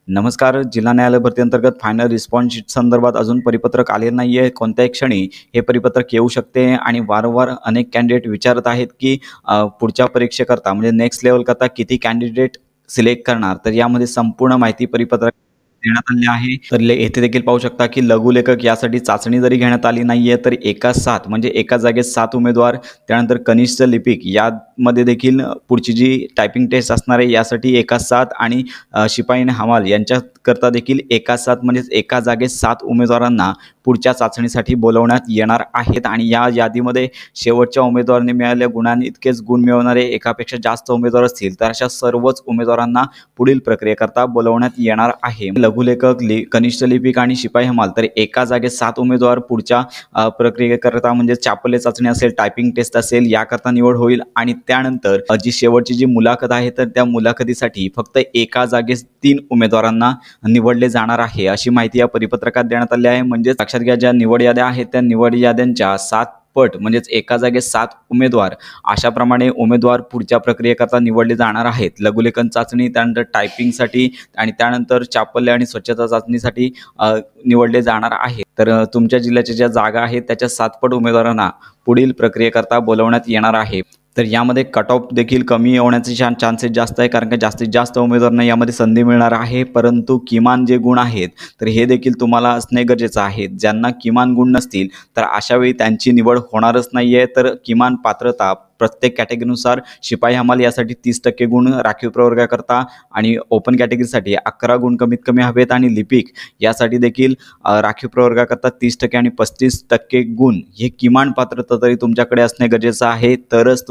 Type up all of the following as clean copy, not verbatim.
नमस्कार. जिल्हा न्यायालय भरती अंतर्गत फायनल रिस्पॉन्स शीट संदर्भात अजून परिपत्रक आलेलं नाही आहे. कोणत्याही क्षणी हे परिपत्रक येऊ शकते आणि वारंवार अनेक कॅन्डिडेट विचारत आहेत की पुढच्या परीक्षेकरता म्हणजे नेक्स्ट लेव्हल करता किती कॅन्डिडेट सिलेक्ट करणार. तर यामध्ये संपूर्ण माहिती परिपत्रक देण्यात आले आहे. तर येथे देखील पाहू शकता की लघुलेखक यासाठी चाचणी जरी घेण्यात आली नाहीये तर एका 7 म्हणजे एका जागेत 7 उमेदवार, त्यानंतर कनिष्ठ लिपिक यामध्ये देखील पुढची जी टायपिंग टेस्ट असणार आहे यासाठी एका 7 आणि शिपाई आणि हमाल यांच्याकरता देखील एका 7 म्हणजेच एका जागेत 7 उमेदवारांना पुढच्या चाचणीसाठी बोलवण्यात येणार आहेत. आणि या यादीमध्ये शेवटच्या उमेदवारांनी मिळालेल्या गुणांनी इतकेच गुण मिळवणारे एकापेक्षा जास्त उमेदवार असतील तर अशा सर्वच उमेदवारांना पुढील प्रक्रियेकरता बोलवण्यात येणार आहे. लघुलेखक, कनिष्ठ लिपिक आणि शिपाई हमाल तर एका जागेत 7 उमेदवार पुढच्या प्रक्रियेकरता म्हणजे चापल्य चाचणी असेल, टायपिंग टेस्ट असेल याकरता निवड होईल. आणि त्यानंतर जी शेवटची जी मुलाखत आहे तर त्या मुलाखतीसाठी फक्त एका जागेस 3 उमेदवारांना निवडले जाणार आहे अशी माहिती या परिपत्रकात देण्यात आली आहे. म्हणजे लक्षात घ्या, ज्या निवड याद्या आहेत त्या निवड याद्यांच्या 7 पट म्हणजेच एका जागेत 7 उमेदवार अशाप्रमाणे उमेदवार पुढच्या प्रक्रियेकरता निवडले जाणार आहेत. लघुलेखन चाचणी, त्यानंतर टायपिंगसाठी आणि त्यानंतर चापल्य आणि स्वच्छता चाचणीसाठी निवडले जाणार आहेत. तर तुमच्या जिल्ह्याच्या ज्या जागा आहेत त्याच्या 7 पट उमेदवारांना पुढील प्रक्रियेकरता बोलवण्यात येणार आहे. तर यामध्ये कट ऑफ देखील कमी होण्याचे चान्सेस जास्त आहे, कारण का जास्तीत जास्त उमेदवारांना यामध्ये संधी मिळणार आहे. परंतु किमान जे गुण आहेत तर हे देखील तुम्हाला असणे गरजेचं आहे. ज्यांना किमान गुण नसतील तर अशा वेळी त्यांची निवड होणारच नाही आहे. तर किमान पात्रता प्रत्येक कॅटेगरीनुसार शिपाई हमाल यासाठी 30% गुण राखीव प्रवर्गाकरता आणि ओपन कॅटेगरीसाठी 11 गुण कमीत कमी हवेत आणि लिपिक यासाठी देखील राखीव प्रवर्गाकरता 30% आणि 35% गुण हे किमान पात्रता तरी तुमच्याकडे असणे गरजेचं आहे. तरच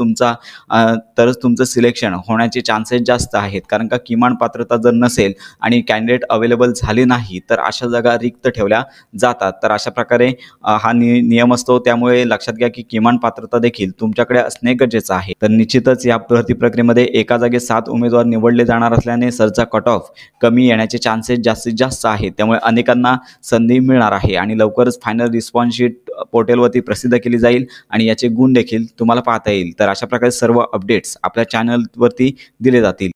तुमचं सिलेक्शन होण्याचे चान्सेस जास्त आहेत. कारण का किमान पात्रता जर नसेल आणि कॅन्डिडेट अवेलेबल झाले नाही तर अशा जागा रिक्त ठेवल्या जातात. तर अशा प्रकारे हा नियम असतो. त्यामुळे लक्षात घ्या की किमान पात्रता देखील तुमच्याकडे असणे गरजेचं आहे. तर निश्चितच या भरती प्रक्रियेमध्ये एका जागी 7 उमेदवार निवडले जाणार असल्याने सरचा कट ऑफ कमी येण्याचे चान्सेस जास्तीत जास्त आहेत. त्यामुळे अनेकांना संधी मिळणार आहे आणि लवकरच फायनल रिस्पॉन्स शीट पोर्टलवरती प्रसिद्ध केली जाईल आणि याचे गुण देखील तुम्हाला पाहता येईल. तर अशा प्रकारे सर्व अपडेट्स आपल्या चॅनलवरती दिले जातील.